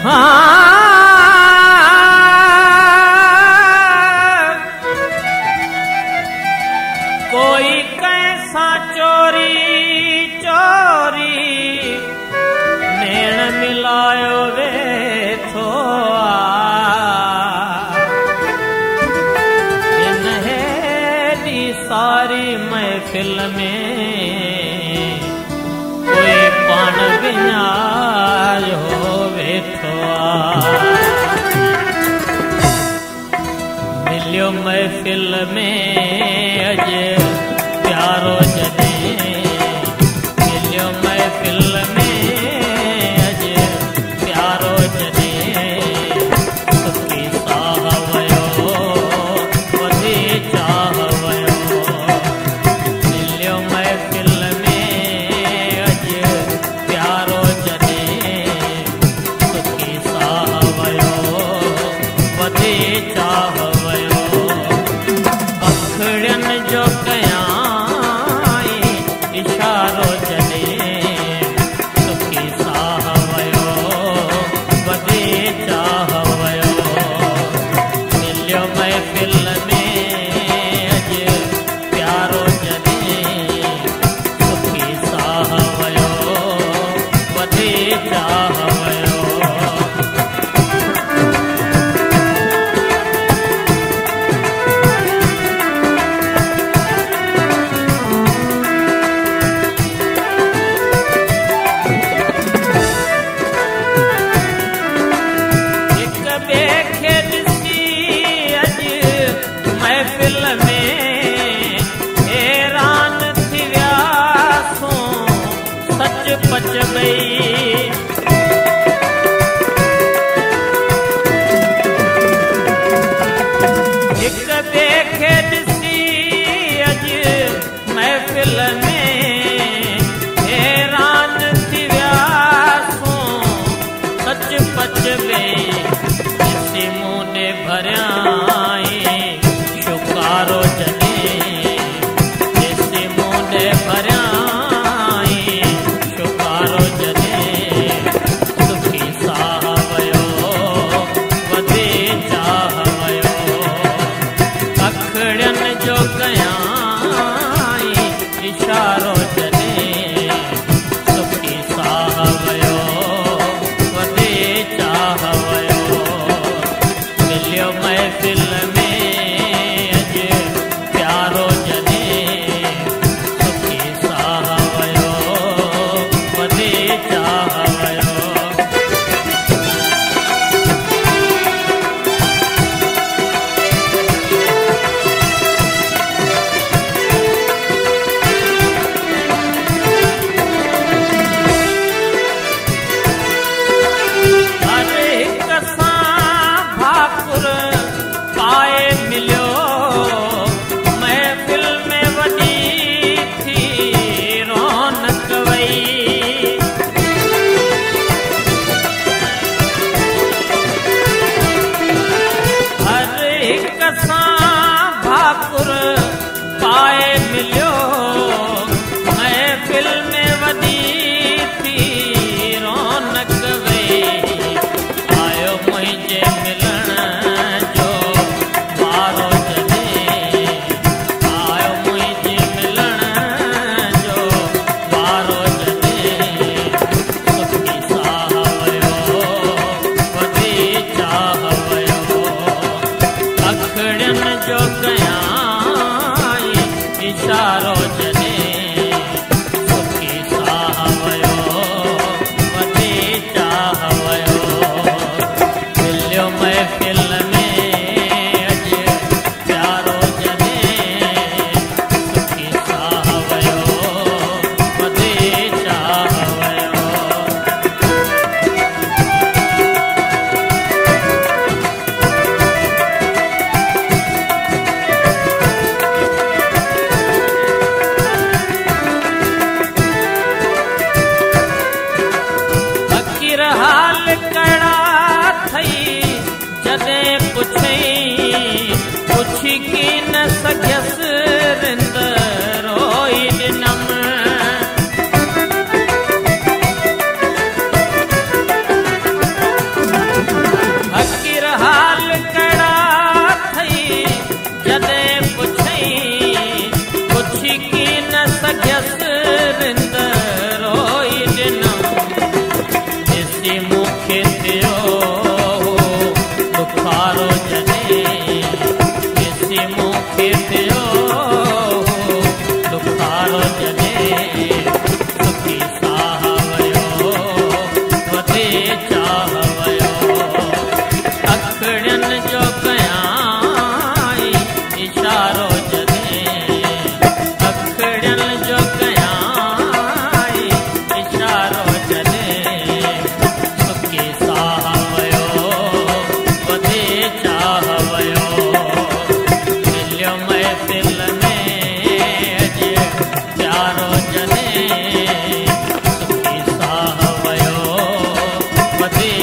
कोई कैसा चोरी चोरी नेण मिलायो वेठो इन हेॾी सारी महफ़िल में कोई पाण विञायो वेठो मिलियो महफ़िल में अज प्यारो जॾहिं मिलियो महफ़िल में अज प्यारो जॾहिं सुखी साह वयो वधी चाह वयो मिलियो महफ़िल में अज प्यारो जॾहिं सुखी साह वयो वधी चाह वयो अखड़ियनि जो कयाई इशारो जॾहिं सुखी साह वयो वधी चाह वयो मिलियो महफ़िल में अज प्यारो जॾहिं सुखी साह वयो वधी चाह वयो पच गई एक ॿिए खे ॾिसी अज महफ़िल में हैरान थी वियासूं सच पच गई ॾिसी मूं ॾे भरियाई शुकारो जॾहिं ॾिसी मूं ॾे भरियां जो कयाई इशारो जॾहिं सुखी साह वयो वधी चाह वयो मिलियो महफ़िल में अज प्यारो जॾहिं सुखी साह वयो वधी चाह वयो भाकुर पाए मिलियो महफ़िल में वॾी थी रौनक वई आयो मुंहिंजे मिलण जो वारो जॾहिं आयो मुंहिंजे मिलण जो वारो जॾहिं सुखी साह वयो वधी चाह वयो अखड़ियनि जो कयाई इशारो जॾहिं सुखी साह वयो वधी चाह वयो मिलियो महफ़िल में अज प्यारो जॾहिं सुखी साह वयो वधी चाह वयो हाल कड़ा थई जॾहिं पुछी की न सघियसि रिंद रोई ॾिनमि मूंखे थियो दुखारो जॾहिं ॾिसी मूंखे थियो दुखारो जॾहिं सुखी साह वयो वधे चाह वयो अखिड़ियुनि जो कयां इशारो जॾहिं अखिड़ियुनि जो कयां इशारो जॾहिं सुखी साह वयो वधे चाह वयो मिलियो महफ़िल में अॼु प्यारो जॾहिं सुखी साह वयो वधे